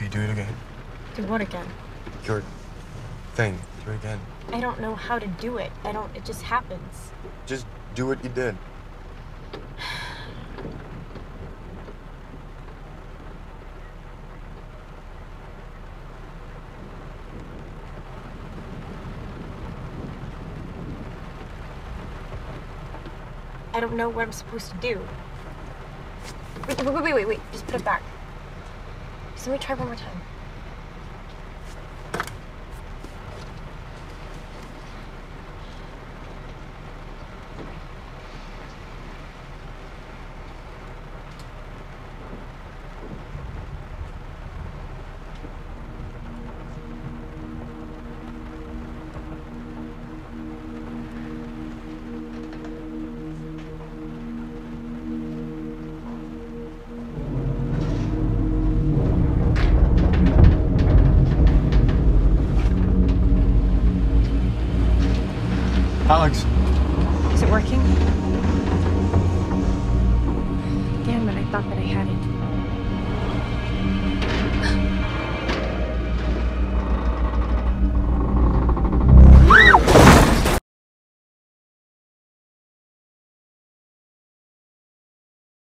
you do it again? Do what again? Your thing. Do it again. I don't know how to do it. It just happens. Just do what you did. I don't know what I'm supposed to do. Wait. Just put it back. Just let me try one more time. Alex. Is it working? Damn it, I thought that I had it.